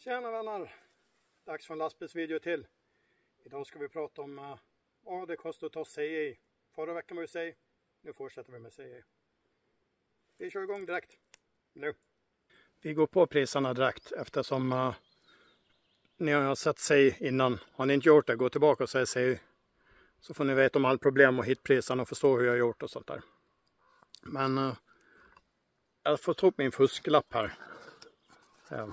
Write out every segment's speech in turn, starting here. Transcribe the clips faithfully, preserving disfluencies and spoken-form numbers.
Tjena vänner! Dags för en lastbilsvideo till. Idag ska vi prata om uh, vad det kostar att ta C I. Förra veckan var det C I. Nu fortsätter vi med C I. Vi kör igång direkt. Nu. Vi går på priserna direkt eftersom uh, ni har sett C I innan. Har ni inte gjort det, gå tillbaka och säg C I. Så får ni veta om all problem och hitpriserna och förstå hur jag har gjort och sånt där. Men uh, jag får ta upp min fusklapp här. Uh.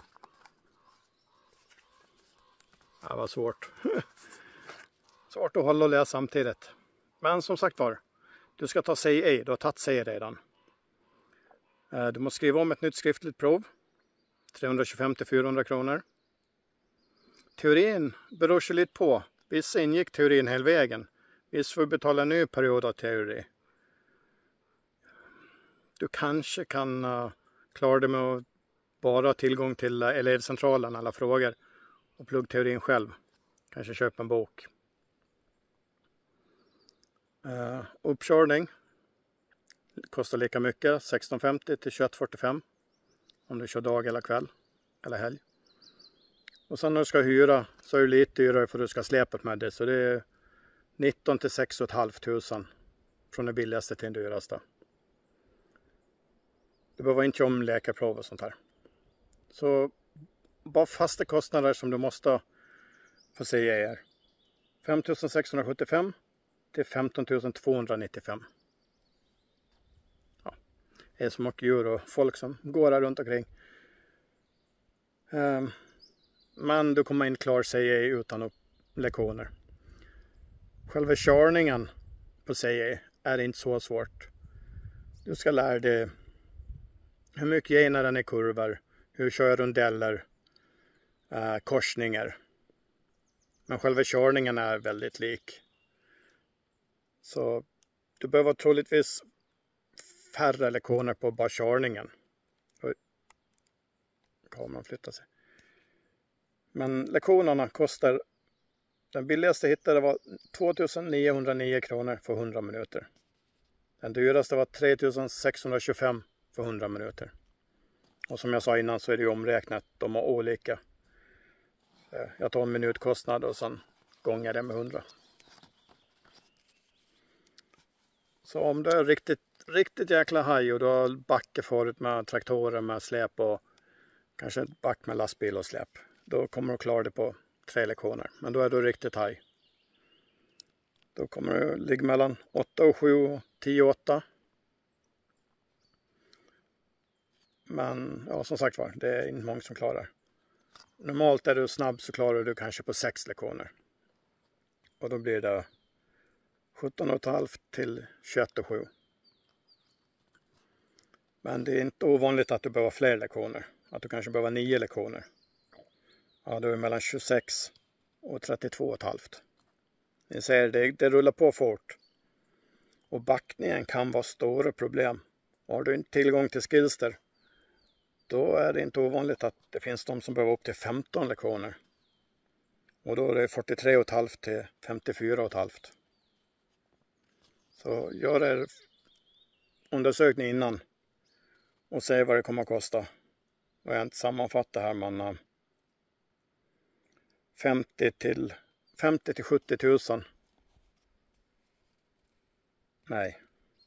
Det var svårt. Svårt att hålla och läsa samtidigt. Men som sagt var, du ska ta C I. Du har tagit C I redan. Du måste skriva om ett nytt skriftligt prov. trehundratjugofem till fyrahundra kronor. Teorin beror sig lite på. Vissa ingick teorin hela vägen. Vissa får betala en ny period av teori. Du kanske kan uh, klara det med att bara ha tillgång till uh, elevcentralen alla frågor. Och plugga teorin själv. Kanske köpa en bok. Uh, uppkörning. Kostar lika mycket. sexton femtio till tjugoett fyrtiofem. Om du kör dag eller kväll. Eller helg. Och sen när du ska hyra. Så är det lite dyrare för att du ska släpa med det. Så det är nitton till sex och ett halvt tusen. Från det billigaste till det dyraste. Du behöver inte om läkarprov och sånt här. Så bara fasta kostnader som du måste få se är fem tusen sexhundrasjuttiofem till femton tusen tvåhundranittiofem. Ja, det är så mycket djur och folk som går här runt omkring. Um, men du kommer inte klara C I utan lektioner. Själva körningen på C I är inte så svårt. Du ska lära dig hur mycket genar den är kurvor, hur kör rundeller, Uh, korsningar. Men själva körningen är väldigt lik. Så du behöver troligtvis färre lektioner på bara körningen. Oj. Kameran flyttar sig. Men lektionerna kostar, den billigaste hittade var tvåtusenniohundranio kronor för hundra minuter. Den dyraste var tre tusen sexhundratjugofem för hundra minuter. Och som jag sa innan så är det ju omräknat. De har olika. Jag tar en minutkostnad och sen gånger det med hundra. Så om du är riktigt, riktigt jäkla haj och du har backe förut med traktorer med släp och kanske ett back med lastbil och släp. Då kommer du klara det på tre lektioner. Men då är du riktigt haj. Då kommer du ligga mellan åtta och sju och tio och åtta. Men ja, som sagt var, det är inte många som klarar. Normalt är du snabb så klarar du kanske på sex lektioner. Och då blir det sjutton och ett halvt till tjugoett och sju. Men det är inte ovanligt att du behöver fler lektioner. Att du kanske behöver nio lektioner. Ja, då är det mellan tjugosex och trettiotvå och ett halvt. Ni ser, det, det rullar på fort. Och backningen kan vara stora problem. Har du inte tillgång till skillster, då är det inte ovanligt att det finns de som behöver upp till femton lektioner. Och då är det fyrtiotre och ett halvt till femtiofyra och ett halvt. Så gör er undersökning innan. Och se vad det kommer att kosta. Och jag har inte sammanfattat här, men femtio till sjuttio tusen. Nej.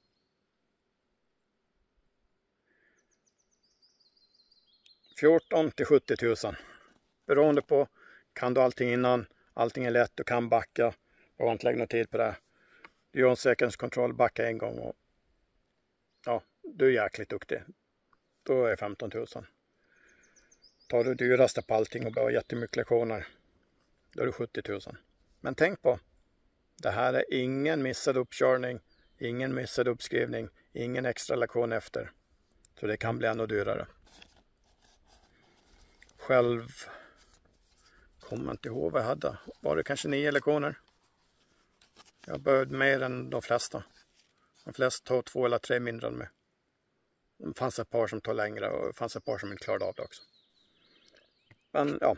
fjorton till sjuttio tusen. Beroende på, kan du allting innan, allting är lätt, du kan backa. Jag har inte lägga någon tid på det. Du gör en säkerhetskontroll, backa en gång och ja, du är jäkligt duktig. Då är femton tusen. Tar du dyraste på allting och behöver jättemycket lektioner, då är det sjuttio tusen. Men tänk på, det här är ingen missad uppkörning, ingen missad uppskrivning, ingen extra lektion efter. Så det kan bli ännu dyrare. Själv kommer inte ihåg vad jag hade. Var det kanske nio lektioner? Jag började mer än de flesta. De flesta tog två eller tre mindre än mig. Det fanns ett par som tog längre och det fanns ett par som inte klarade av det också. Men ja.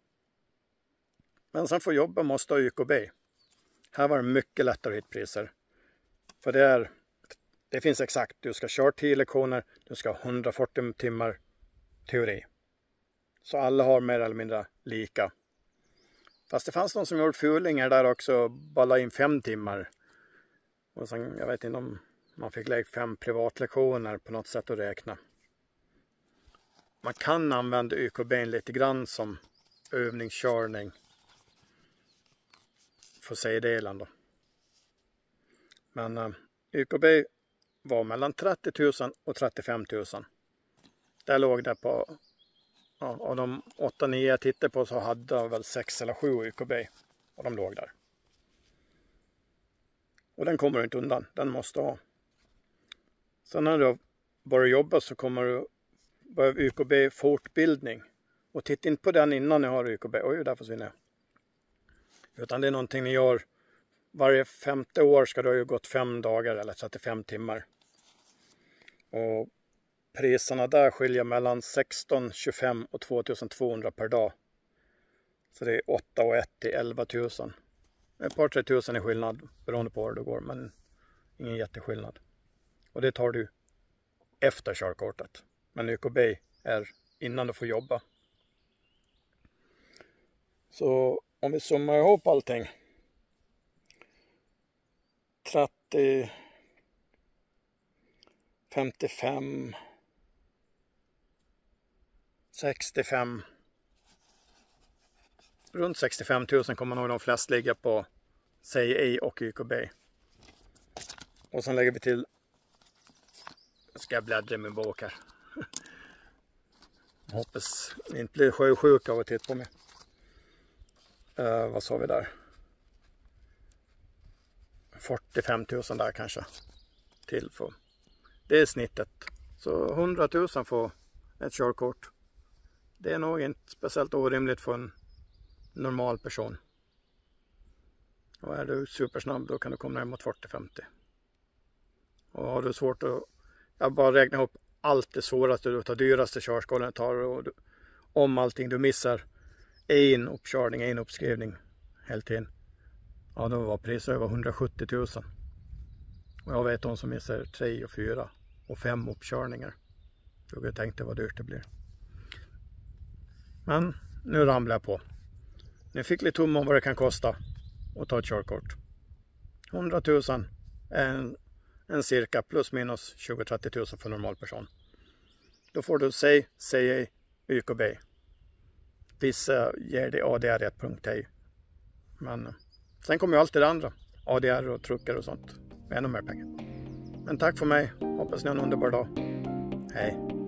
Men sen får jobba måste ha Y K B. Här var det mycket lättare hitpriser. För det är, det finns exakt, du ska köra tio lektioner, du ska ha hundrafyrtio timmar teori. Så alla har mer eller mindre lika. Fast det fanns någon som gjorde fulingar där också. Bara in fem timmar. Och sen, jag vet inte om man fick lägga fem privatlektioner på något sätt att räkna. Man kan använda Y K B lite grann som övningskörning. För C-delen då. Men uh, Y K B var mellan trettio tusen och trettiofem tusen. Där låg det på, ja, av de åtta nio jag tittade på så hade jag väl sex eller sju Y K B. Och de låg där. Och den kommer du inte undan, den måste ha. Sen när du börjar jobba så kommer du börja Y K B fortbildning. Och titta inte på den innan ni har Y K B. Oj, där försvinner jag. Utan det är någonting ni gör. Varje femte år ska det ha gått fem dagar eller trettiofem timmar. Och priserna där skiljer mellan sexton tjugofem och tvåtusen-tvåhundra per dag. Så det är åtta och ett till elva tusen. Ett par tre tusen är skillnad beroende på hur det går, men ingen jätteskillnad. Och det tar du efter körkortet. Men Y K B är innan du får jobba. Så om vi summar ihop allting. trettio, femtiofem, sextiofem. Runt sextiofem tusen kommer nog de flesta ligga på C I och Y K B. Och sen lägger vi till. Ska jag bläddra i min bok här. Hoppas ni inte blir sjösjuka av att titta på mig. Uh, vad sa vi där? fyrtiofem tusen där kanske. Till för. Det är snittet. Så hundra tusen får ett körkort. Det är nog inte speciellt orimligt för en normal person. Och är du supersnabb då kan du komma ner mot fyrtio femtio. Och har du svårt att... Jag bara räknar upp allt det svåraste du tar, dyraste körskolan tar. Och du, om allting du missar en uppkörning, en uppskrivning hela tiden. Ja, då var priset över hundrasjuttio tusen. Och jag vet de som missar tre och fyra och fem uppkörningar. Jag tänkte vad dyrt det blir. Men nu ramlar jag på. Ni fick lite tum om vad det kan kosta att ta ett körkort. hundra tusen är en, en cirka plus minus tjugo till trettio tusen för normal person. Då får du C, C I, Y K B. Vissa ger det A D R ett punkt E. Men sen kommer ju alltid det andra. A D R och truckar och sånt. Med ännu mer pengar. Men tack för mig. Hoppas ni har en underbar dag. Hej.